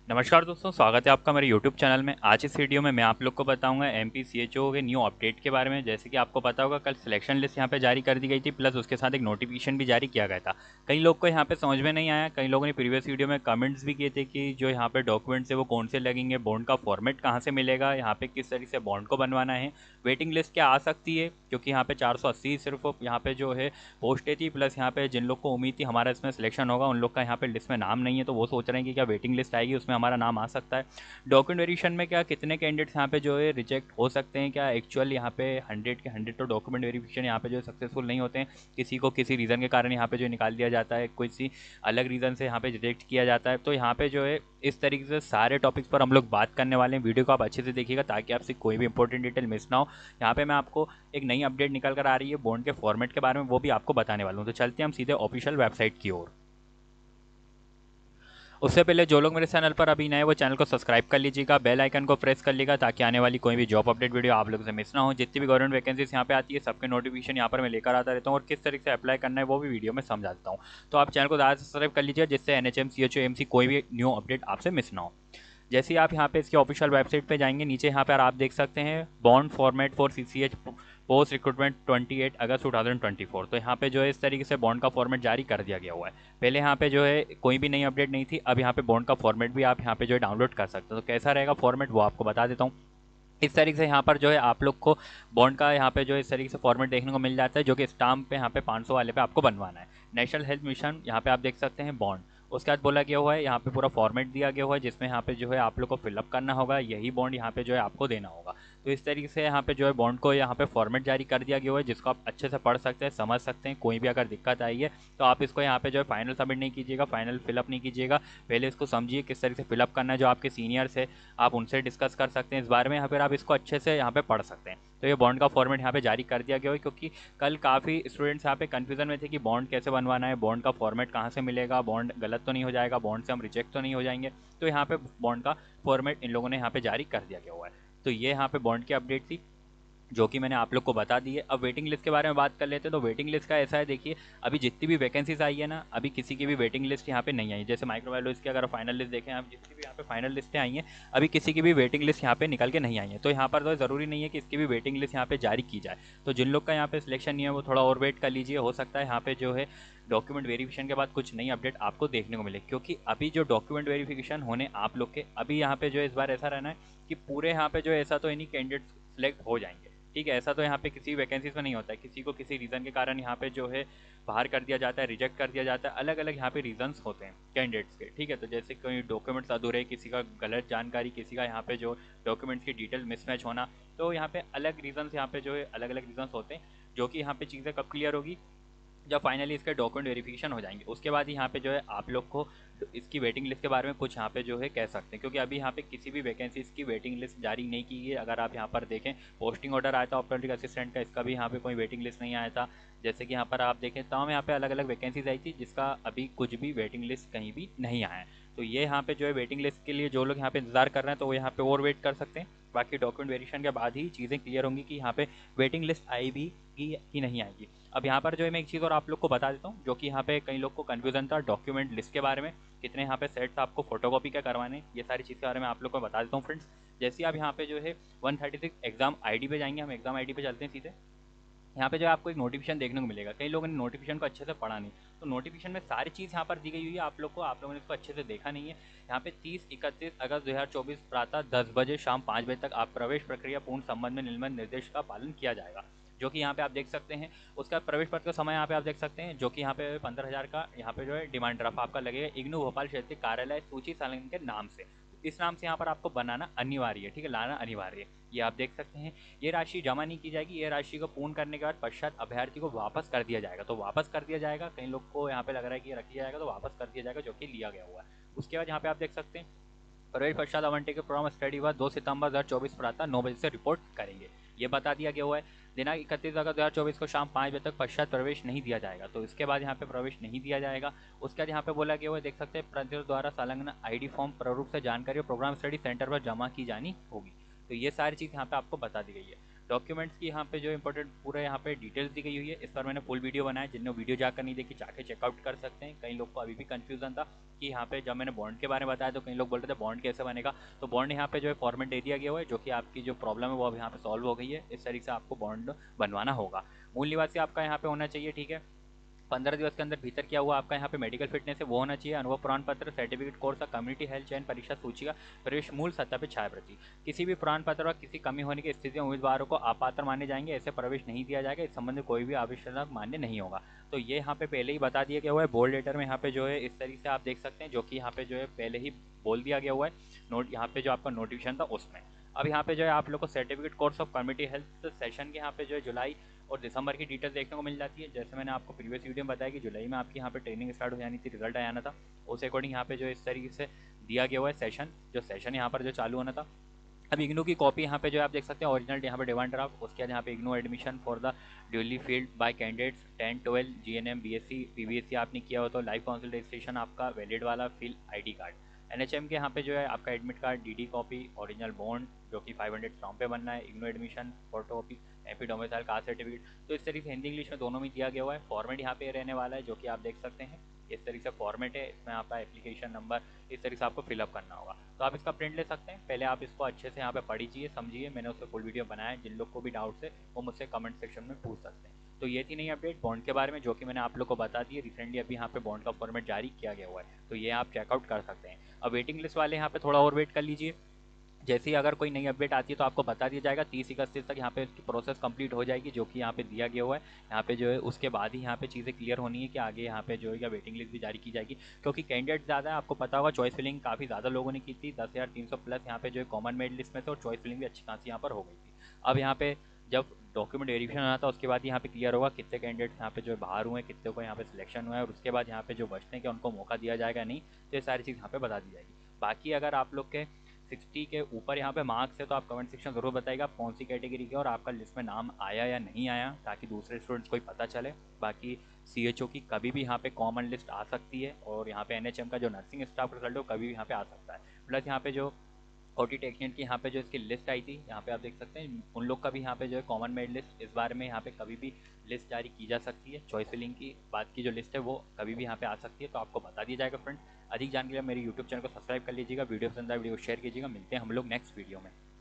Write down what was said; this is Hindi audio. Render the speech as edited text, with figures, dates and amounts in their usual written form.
नमस्कार दोस्तों, स्वागत है आपका मेरे YouTube चैनल में। आज इस वीडियो में मैं आप लोग को बताऊंगा MPCHO के न्यू अपडेट के बारे में। जैसे कि आपको पता होगा, कल सिलेक्शन लिस्ट यहाँ पे जारी कर दी गई थी, प्लस उसके साथ एक नोटिफिकेशन भी जारी किया गया था। कई लोग को यहाँ पे समझ में नहीं आया, कई लोगों ने प्रीवियस वीडियो में कमेंट्स भी किए थे कि जो यहाँ पे डॉक्यूमेंट्स है वो कौन से लगेंगे, बॉन्ड का फॉर्मेट कहाँ से मिलेगा, यहाँ पे किस तरीके से बॉन्ड को बनवाना है, वेटिंग लिस्ट क्या आ सकती है, क्योंकि यहाँ पे 480 सिर्फ यहाँ पे जो है पोस्टें थी। प्लस यहाँ पे जिन लोग को उम्मीद थी हमारा इसमें सिलेक्शन होगा, उन लोग का यहाँ पे लिस्ट में नाम नहीं है, तो वो सोच रहे हैं कि क्या वेटिंग लिस्ट आएगी उसमें हमारा नाम आ सकता है। डॉक्यूमेंट वेरिएशन में क्या कितने कैंडिडेट्स यहाँ पे जो है रिजेक्ट हो सकते हैं, क्या एक्चुअल यहाँ पे 100 के 100 तो डॉक्यूमेंट वेरिफिकेशन यहाँ पे जो सक्सेसफुल नहीं होते हैं, किसी को किसी रीज़न के कारण यहाँ पे जो निकाल दिया जाता है, किसी अलग रीज़न से यहाँ पे रिजेक्ट किया जाता है। तो यहाँ पे जो है इस तरीके से सारे टॉपिक्स पर हम लोग बात करने वाले हैं। वीडियो को आप अच्छे से देखिएगा ताकि आपसे कोई भी इंपॉर्टेंट डिटेल मिस ना हो। यहाँ पे मैं आपको एक नई अपडेट निकल कर आ रही है बॉन्ड के फॉर्मेट के बारे में, वो भी आपको बताने वाला हूँ। तो चलते हैं हम सीधे ऑफिशियल वेबसाइट की ओर। उससे पहले जो लोग मेरे चैनल पर अभी नए वो चैनल को सब्सक्राइब कर लीजिएगा, बेल आइकन को प्रेस कर लीजिएगा ताकि आने वाली कोई भी जॉब अपडेट वीडियो आप लोगों से मिस ना हो। जितनी भी गवर्नमेंट वैकेंसीज यहाँ पे आती है सबके नोटिफिकेशन यहाँ पर मैं लेकर आता रहता हूँ, और किस तरीके से अप्लाई करना है वो भी वीडियो में समझा देता हूँ। तो आप चैनल को ज़्यादा सब्सक्राइब कर लीजिए जिससे NHM CHO AMC कोई भी न्यू अपडेट आपसे मिस ना हो। जैसे ही आप यहाँ पे इसके ऑफिशियल वेबसाइट पे जाएंगे, नीचे यहाँ पर आप देख सकते हैं bond format for CCH post recruitment 28 अगस्त 2024। तो यहाँ पे जो है इस तरीके से बॉन्ड का फॉर्मेट जारी कर दिया गया हुआ है। पहले यहाँ पे जो है कोई भी नई अपडेट नहीं थी, अब यहाँ पे बॉन्ड का फॉर्मेट भी आप यहाँ पे जो है डाउनलोड कर सकते हो। तो कैसा रहेगा फॉर्मेट वो आपको बता देता हूँ। इस तरीके से यहाँ पर जो है आप लोग को बॉन्ड का यहाँ पे जो है इस तरीके से फॉर्मेट देखने को मिल जाता है, जो कि स्टाम्प पे यहाँ पे 500 वाले पे आपको बनवाना है। नेशनल हेल्थ मिशन यहाँ पे आप देख सकते हैं बॉन्ड, उसके बाद बोला गया हुआ है यहाँ पे पूरा फॉर्मेट दिया गया हुआ है, जिसमें यहाँ पे जो है आप लोग को फिलअप करना होगा, यही बॉन्ड यहाँ पे जो है आपको देना होगा। तो इस तरीके से यहाँ पे जो है बॉन्ड को यहाँ पे फॉर्मेट जारी कर दिया गया हुआ है, जिसको आप अच्छे से पढ़ सकते हैं, समझ सकते हैं। कोई भी अगर दिक्कत आई है तो आप इसको यहाँ पे जो है फाइनल सबमिट नहीं कीजिएगा, फाइनल फिलअप नहीं कीजिएगा। पहले इसको समझिए किस तरीके से फिलअप करना है, जो आपके सीनियर्स है आप उनसे डिस्कस कर सकते हैं इस बारे में, या फिर आप इसको अच्छे से यहाँ पे पढ़ सकते हैं। तो ये बॉन्ड का फॉर्मेट यहाँ पे जारी कर दिया गया है, क्योंकि कल काफ़ी स्टूडेंट्स यहाँ पे कन्फ्यूजन में थे कि बॉन्ड कैसे बनवाना है, बॉन्ड का फॉर्मेट कहाँ से मिलेगा, बॉन्ड गलत तो नहीं हो जाएगा, बॉन्ड से हम रिजेक्ट तो नहीं हो जाएंगे। तो यहाँ पे बॉन्ड का फॉर्मेट इन लोगों ने यहाँ पे जारी कर दिया गया हुआ है। तो ये यहाँ पे बॉन्ड की अपडेट थी जो कि मैंने आप लोग को बता दी है। अब वेटिंग लिस्ट के बारे में बात कर लेते हैं। तो वेटिंग लिस्ट का ऐसा है, देखिए अभी जितनी भी वैकेंसीज आई है ना, अभी किसी की भी वेटिंग लिस्ट यहाँ पे नहीं आई। जैसे माइक्रोबायोलॉजी की अगर फाइनल लिस्ट देखें, आप जितनी भी यहाँ पे फाइनल लिस्टें आई हैं, अभी किसी की भी वेटिंग लिस्ट यहाँ पे निकल के नहीं आई है। तो यहाँ पर तो ज़रूरी नहीं है कि इसकी भी वेटिंग लिस्ट यहाँ पे जारी की जाए। तो जिन लोग का यहाँ पे सिलेक्शन नहीं है वो थोड़ा और वेट कर लीजिए, हो सकता है यहाँ पे जो है डॉक्यूमेंट वेरिफिकेशन के बाद कुछ नई अपडेट आपको देखने को मिले। क्योंकि अभी जो डॉक्यूमेंट वेरिफिकेशन होने आप लोग के अभी यहाँ पे जो है इस बार ऐसा रहना है कि पूरे यहाँ पे जो ऐसा तो इन्हीं कैंडिडेट सेलेक्ट हो जाएंगे। ठीक है, ऐसा तो यहाँ पे किसी वैकेंसीज में नहीं होता है, किसी को किसी रीज़न के कारण यहाँ पे जो है बाहर कर दिया जाता है, रिजेक्ट कर दिया जाता है। अलग अलग यहाँ पे रीजंस होते हैं कैंडिडेट्स के। ठीक है, तो जैसे कोई डॉक्यूमेंट्स अधूरे, किसी का गलत जानकारी, किसी का यहाँ पे जो डॉक्यूमेंट्स की डिटेल मिसमैच होना, तो यहाँ पे अलग रीजंस यहाँ पे जो है अलग अलग रीजंस होते हैं, जो कि यहाँ पे चीज़ें कब क्लियर होगी, जब फाइनली इसके डॉक्यूमेंट वेरिफिकेशन हो जाएंगे। उसके बाद ही यहाँ पे जो है आप लोग को इसकी वेटिंग लिस्ट के बारे में कुछ यहाँ पे जो है कह सकते हैं। क्योंकि अभी यहाँ पे किसी भी वैकेंसी की वेटिंग लिस्ट जारी नहीं की गई है। अगर आप यहाँ पर देखें, पोस्टिंग ऑर्डर आया था ऑप्टोमेट्रिक असिस्टेंट का, इसका भी यहाँ पे कोई वेटिंग लिस्ट नहीं आया था। जैसे कि यहाँ पर आप देखें तमाम यहाँ पे अलग अलग वैकेंसीज आई थी, जिसका अभी कुछ भी वेटिंग लिस्ट कहीं भी नहीं आया है। तो ये यहाँ पे जो है वेटिंग लिस्ट के लिए जो लोग यहाँ पे इंतजार कर रहे हैं, तो वो यहाँ पे और वेट कर सकते हैं। बाकी डॉक्यूमेंट वेरिफिकेशन के बाद ही चीज़ें क्लियर होंगी कि यहाँ पे वेटिंग लिस्ट आई भी कि नहीं आएगी। अब यहाँ पर जो है मैं एक चीज़ और आप लोग को बता देता हूँ, जो कि यहाँ पे कई लोग को कन्फ्यूजन था डॉक्यूमेंट लिस्ट के बारे में, कितने यहाँ पे सेट्स आपको फोटोकॉपी क्या करवाने, ये सारी चीज़ के बारे में आप लोग को बता देता हूँ फ्रेंड्स। जैसे आप यहाँ पे जो है 136 एग्जाम आईडी पे जाएंगे, हम एग्जाम आईडी पे चलते हैं सीधे। यहाँ पे जो आपको एक नोटिफिकेशन देखने को मिलेगा, कई लोगों ने नोटिफिकेशन को अच्छे से पढ़ा नहीं। तो नोटिफिकेशन में सारी चीज़ यहाँ पर दी गई हुई है आप लोग को, आप लोगों ने इसको अच्छे से देखा नहीं है। यहाँ पे 30-31 अगस्त 2024 प्रातः 10 बजे शाम 5 बजे तक आप प्रवेश प्रक्रिया पूर्ण संबंध में निम्नलिखित निर्देश का पालन किया जाएगा, जो कि यहाँ पे आप देख सकते हैं। उसका प्रवेश पत्र का समय यहाँ पे आप देख सकते हैं, जो कि यहाँ पे 15,000 का यहाँ पे जो है डिमांड ड्राफ्ट आपका लगेगा इग्नू भोपाल क्षेत्रीय कार्यालय सूची संलग्न के नाम से। इस नाम से यहाँ पर आपको बनाना अनिवार्य है, ठीक है, लाना अनिवार्य है। ये आप देख सकते हैं। ये राशि जमा नहीं की जाएगी, ये राशि को पूर्ण करने के बाद पश्चात अभ्यर्थी को वापस कर दिया जाएगा। तो वापस कर दिया जाएगा, कई लोग को यहाँ पे लग रहा है कि ये रख दिया जाएगा, तो वापस कर दिया जाएगा, जो कि लिया गया हुआ है। उसके बाद यहाँ पे आप देख सकते हैं प्रवेश पश्चात आवंटन के प्रोग्राम स्टडी हुआ 2 सितंबर 2024 प्रातः 9 बजे से रिपोर्ट करेंगे। ये बता दिया गया हुआ है। दिनांक 31 अगस्त 2024 को शाम 5 बजे तक पश्चात प्रवेश नहीं दिया जाएगा। तो इसके बाद यहाँ पे प्रवेश नहीं दिया जाएगा। उसके बाद यहाँ पे बोला गया हुआ है, देख सकते हैं, प्राधिकरण द्वारा संलग्न आईडी फॉर्म प्रारूप से जानकारी और प्रोग्राम स्टडी सेंटर पर जमा की जानी होगी। तो ये सारी चीज़ यहाँ पे आपको बता दी गई है। डॉक्यूमेंट्स की यहाँ पे जो इंपॉर्टेंट पूरा यहाँ पे डिटेल्स दी गई हुई है। इस पर मैंने फुल वीडियो बनाया, जिन्होंने वीडियो जाकर नहीं देखी जाके चेकआउट कर सकते हैं। कई लोग को अभी भी कंफ्यूजन था कि यहाँ पे जब मैंने बॉन्ड के बारे में बताया तो कई लोग बोल रहे थे बॉन्ड कैसे बनेगा। तो बॉन्ड यहाँ पे जो है फॉर्मेट दे दिया गया हुआ है, जो कि आपकी जो प्रॉब्लम है वो अब यहाँ पे सॉल्व हो गई है। इस तरीके से आपको बॉन्ड बनवाना होगा। मूल निवासी आपका यहाँ पे होना चाहिए, ठीक है। 15 दिवस के अंदर भीतर क्या हुआ आपका यहाँ पे मेडिकल फिटनेस है वो होना चाहिए। अनुभव प्रमाण पत्र, सर्टिफिकेट कोर्स का, कम्युनिटी हेल्थ चयन परीक्षा सूची का प्रवेश मूल सत्यापित छाया प्रति। किसी भी प्रमाण पत्र और किसी कमी होने की स्थिति में उम्मीदवारों को अपात्र माने जाएंगे, ऐसे प्रवेश नहीं दिया जाएगा। इस संबंध में कोई भी आवश्यकता मान्य नहीं होगा। तो ये यहाँ पे पहले ही बता दिया गया हुआ है बोल्ड लेटर में। यहाँ पे जो है इस तरीके से आप देख सकते हैं, जो कि यहाँ पे जो है पहले ही बोल दिया गया हुआ है नोट यहाँ पे जो आपका नोटिफिकेशन था उसमें। अब यहाँ पे जो है आप लोग को certificate course of community health session के यहाँ पे जो है जुलाई और दिसंबर की डिटेल्स देखने को मिल जाती है। जैसे मैंने आपको प्रीवियस वीडियो में बताया कि जुलाई में आपकी यहाँ पे ट्रेनिंग स्टार्ट हो जानी थी, रिजल्ट आना था। उस अकॉर्डिंग यहाँ पे जो इस तरीके से दिया गया हुआ है सेशन, जो सेशन यहाँ पर जो चालू होना था। अब इग्नू की कॉपी यहाँ पे जो आप देख सकते हैं, ओरिजिनल यहाँ पे डिमांड ड्राफ्ट। उसके बाद यहाँ पे IGNOU admission for the duly filled by candidates 10 12 GNM BSc PBSc आपने किया हो तो लाइव काउंसिल रजिस्ट्रेशन आपका वैलिड वाला फिल आईडी कार्ड। एनएचएम के यहाँ पे जो है आपका admit card, DD copy, original bond जो कि 500 फॉर्म पे बनना है, IGNOU admission photocopy, AP domicile caste certificate. तो इस तरीके से हिंदी इंग्लिश में दोनों में दिया गया हुआ है। फॉर्मेट यहाँ पे रहने वाला है जो कि आप देख सकते हैं। इस तरीके से फॉर्मेट है, इसमें आपका एप्लीकेशन नंबर इस तरीके से आपको फिलअप करना होगा। तो आप इसका प्रिंट ले सकते हैं। पहले आप इसको अच्छे से यहाँ पे पढ़िए, समझिए। मैंने उससे फुल वीडियो बनाया है, जिन लोग को भी डाउट्स है वो मुझसे कमेंट सेक्शन में पूछ सकते हैं। तो ये थी नई अपडेट बॉन्ड के बारे में, जो कि मैंने आप लोग को बता दी है। रिसेंटली अभी यहाँ पे बॉन्ड का फॉर्मेट जारी किया गया हुआ है, तो ये आप चेकआउट कर सकते हैं। अब वेटिंग लिस्ट वाले यहाँ पे थोड़ा और वेट कर लीजिए। जैसे ही अगर कोई नई अपडेट आती है तो आपको बता दिया जाएगा। 30 31 तक यहाँ पे इसकी प्रोसेस कंप्लीट हो जाएगी, जो कि यहाँ पे दिया गया हुआ है। यहाँ पे जो है उसके बाद ही यहाँ पे चीज़ें क्लियर होनी है कि आगे यहाँ पे जो है या वेटिंग लिस्ट भी जारी की जाएगी। क्योंकि कैंडिडेट ज़्यादा है, आपको पता होगा चॉइस फिलिंग काफ़ी ज़्यादा लोगों ने की थी। 10,300 प्लस यहाँ पे जो है कॉमन मेरिट लिस्ट में थे, और चॉइस फिलिंग भी अच्छी खासी यहाँ पर हो गई थी। अब यहाँ पे जब डॉक्यूमेंट वेरिफिकेशन होना था उसके बाद यहाँ पे क्लियर होगा कितने कैंडिडेट्स यहाँ पे जो है बाहर हुए हैं, कितने को यहाँ पे सिलेक्शन हुआ है, और उसके बाद यहाँ पे जो बचते हैं कि उनको मौका दिया जाएगा नहीं। तो ये सारी चीज़ यहाँ पे बता दी जाएगी। बाकी अगर आप लोग के 60 के ऊपर यहाँ पे मार्क्स है तो आप कमेंट सेक्शन ज़रूर बताइएगा आप कौन सी कैटेगरी के और आपका लिस्ट में नाम आया या नहीं आया, ताकि दूसरे स्टूडेंट्स को ही पता चले। बाकी CHO की कभी भी यहाँ पे कॉमन लिस्ट आ सकती है, और यहाँ पे NHM का जो नर्सिंग स्टाफ रिजल्ट है वो कभी भी यहाँ पे आ सकता है। प्लस यहाँ पे जो OT टेक्निशियन की यहाँ पे जो इसकी लिस्ट आई थी, यहाँ पे आप देख सकते हैं उन लोग का भी यहाँ पे जो है कॉमन मेरिट लिस्ट इस बारे में यहाँ पे कभी भी लिस्ट जारी की जा सकती है। चॉइस फिलिंग की बात की जो लिस्ट है वो कभी भी यहाँ पे आ सकती है, तो आपको बता दिया जाएगा फ्रेंड। अधिक जानकारी के लिए मेरे यूट्यूब चैनल को सब्सक्राइब कर लीजिएगा। वीडियो पसंद आए वीडियो को शेयर कीजिएगा। मिलते हैं हम लोग नेक्स्ट वीडियो में।